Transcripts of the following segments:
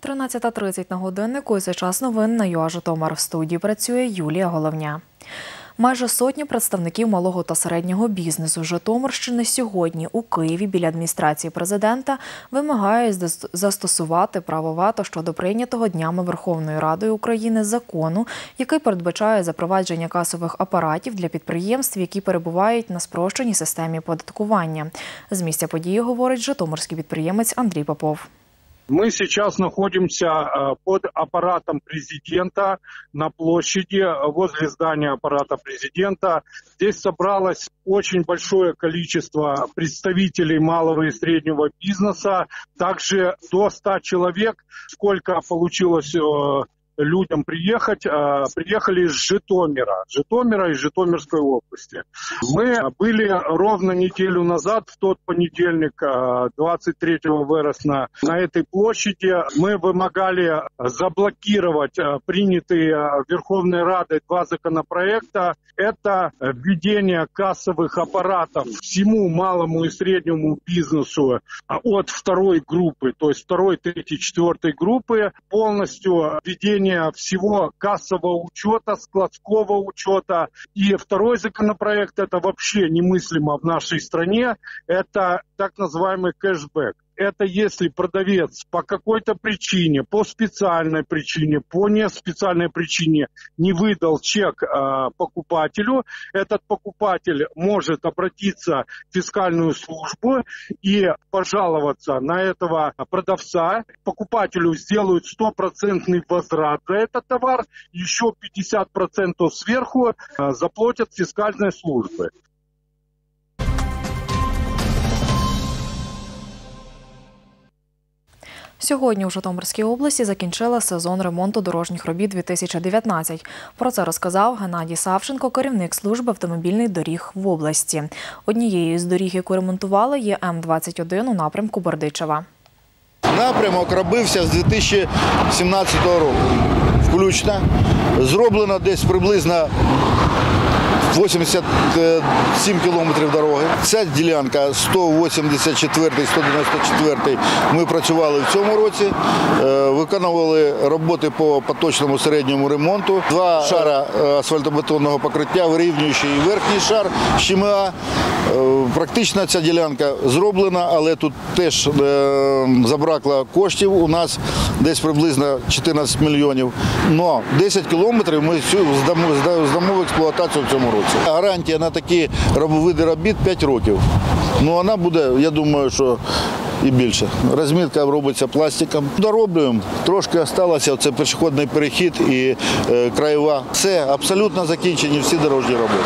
13:30 на годиннику і це час новин на ЮА Житомир. В студії працює Юлія Головня. Майже сотні представників малого та середнього бізнесу Житомирщини сьогодні у Києві біля адміністрації президента вимагають застосувати право вето щодо прийнятого днями Верховною Радою України закону, який передбачає запровадження касових апаратів для підприємств, які перебувають на спрощеній системі оподаткування. З місця події говорить житомирський підприємець Андрій Попов. Мы сейчас находимся под аппаратом президента на площади возле здания аппарата президента. Здесь собралось очень большое количество представителей малого и среднего бизнеса. Также до 100 человек, сколько получилось людям приехать, приехали из Житомира и Житомирской области. Мы были ровно неделю назад, в тот понедельник, 23 вересня, на этой площади. Мы вымогали заблокировать принятые Верховной Радой 2 законопроекта. Это введение кассовых аппаратов всему малому и среднему бизнесу от второй группы, то есть второй, третьей, четвертой группы, полностью введение всего кассового учета, складского учета. И второй законопроект, это вообще немыслимо в нашей стране, это так называемый кэшбэк. Это если продавец по какой-то причине, по специальной причине, по неспециальной причине не выдал чек покупателю, этот покупатель может обратиться в фискальную службу и пожаловаться на этого продавца. Покупателю сделают 100% возврат за этот товар, еще 50% сверху заплатят фискальной службы. Сьогодні у Житомирській області закінчила сезон ремонту дорожніх робіт 2019. Про це розказав Геннадій Савченко, керівник служби автомобільних доріг в області. Однією з доріг, яку ремонтували, є М-21 у напрямку Бердичева. Напрямок робився з 2017 року. Включно. Зроблено десь приблизно 87 кілометрів дороги. Ця ділянка 184-194 ми працювали в цьому році. Виконували роботи по поточному середньому ремонту. 2 шара асфальтобетонного покриття, вирівнюючий і верхній шар ЩМА. Практично ця ділянка зроблена, але тут теж забракло коштів. У нас десь приблизно 14 мільйонів. Но 10 кілометрів ми здамо в експлуатацію в цьому році. Гарантія на такі види робіт 5 років. Ну, вона буде, я думаю, що і більше. Розмітка робиться пластиком. Дороблюємо. Трошки залишилося, це пішохідний перехід і краєва. Все, абсолютно закінчені всі дорожні роботи.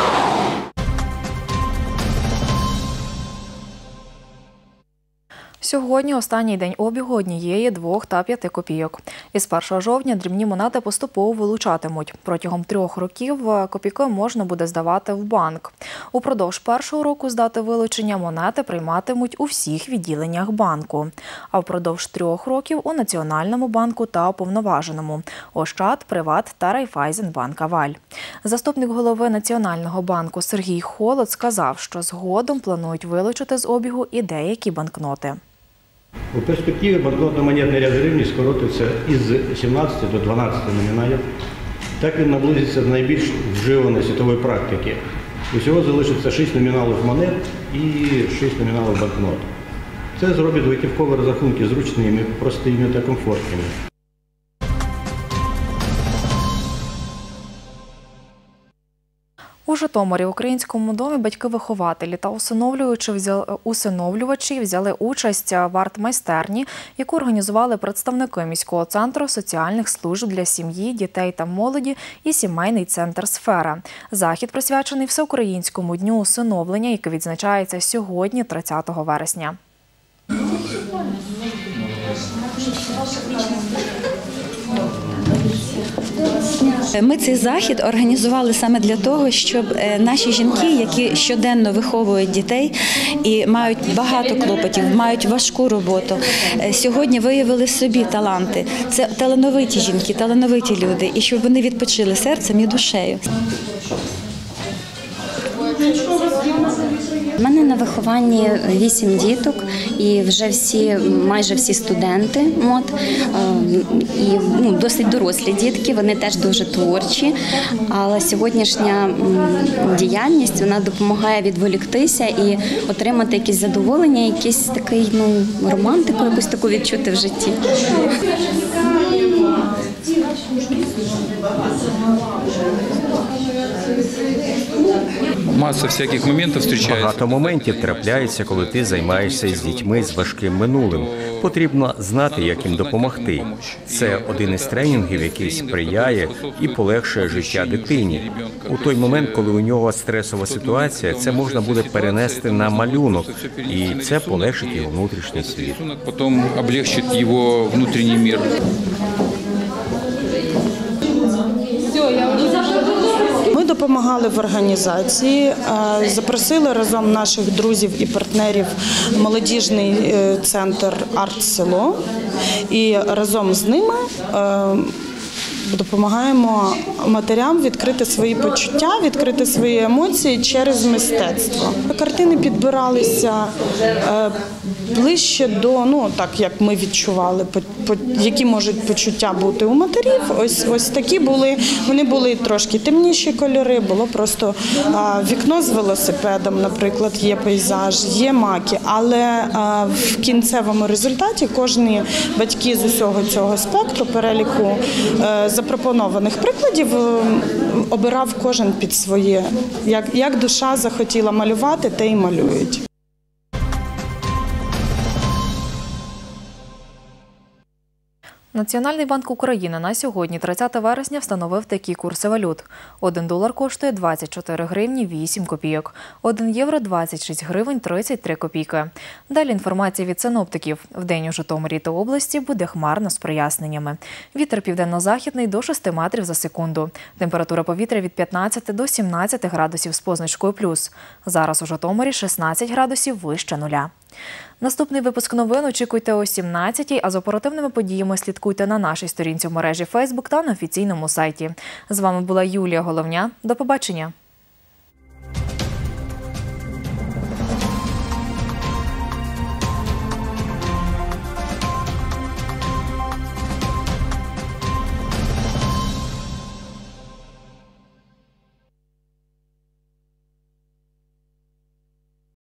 Сьогодні останній день обігу 1, 2 та 5 копійок. Із 1 жовтня дрібні монети поступово вилучатимуть. Протягом 3 років копійки можна буде здавати в банк. Упродовж першого року з дати вилучення монети прийматимуть у всіх відділеннях банку. А впродовж 3 років у Національному банку та Уповноваженому – Ощад, Приват та Райфайзенбанк Аваль. Заступник голови Національного банку Сергій Холод сказав, що згодом планують вилучити з обігу і деякі банкноти. У перспективі банкнотно-монетний ряд гривні скоротиться із 17 до 12 номіналів. Так він наблизиться до найбільш вживаної світової практики. Усього залишиться 6 номіналів монет і 6 номіналів банкнот. Це зробить готівкові розрахунки зручними, простими та комфортними. У Житомирі в Українському домі батьки-вихователі та усиновлювачі взяли участь в арт-майстерні, яку організували представники міського центру соціальних служб для сім'ї, дітей та молоді і сімейний центр «Сфера». Захід присвячений Всеукраїнському дню усиновлення, який відзначається сьогодні, 30 вересня. Ми цей захід організували саме для того, щоб наші жінки, які щоденно виховують дітей і мають багато клопотів, мають важку роботу, сьогодні виявили собі таланти. Це талановиті жінки, талановиті люди, і щоб вони відпочили серцем і душею. У мене на вихованні 8 діток і вже майже всі студенти. І досить дорослі дітки, вони теж дуже творчі. Але сьогоднішня діяльність, вона допомагає відволіктися і отримати якісь задоволення, якийсь такий, романтику якусь таку відчути в житті. Маса всяких моментів зустрічається. Багато моментів трапляється, коли ти займаєшся з дітьми з важким минулим. Потрібно знати, як їм допомогти. Це один із тренінгів, який сприяє і полегшує життя дитині. У той момент, коли у нього стресова ситуація, це можна буде перенести на малюнок, і це полегшить його внутрішній світ. Потім облегчить його внутрішній світ. Ми допомагали в організації, запросили разом наших друзів і партнерів молодіжний центр «Арт-село» і разом з ними допомагаємо матерям відкрити свої почуття, відкрити свої емоції через мистецтво. Картини підбиралися ближче до, так як ми відчували, які можуть почуття бути у матерів. Ось такі були. Вони були трошки темніші кольори, було просто вікно з велосипедом, наприклад, є пейзаж, є маки. Але в кінцевому результаті кожні батьки з усього цього спектру, переліку запропонованих прикладів, обирав кожен під своє. Як душа захотіла малювати, те й малюють. Національний банк України на сьогодні, 30 вересня, встановив такі курси валют. 1 долар коштує 24 гривні 8 копійок, 1 євро – 26 гривень 33 копійки. Далі інформація від синоптиків. Вдень у Житомирі та області буде хмарно з проясненнями. Вітер південно-західний до 6 метрів за секунду. Температура повітря від 15 до 17 градусів з позначкою плюс. Зараз у Житомирі 16 градусів вище нуля. Наступний випуск новин очікуйте о 17-й, а з оперативними подіями слідкуйте на нашій сторінці в мережі Facebook та на офіційному сайті. З вами була Юлія Головня. До побачення.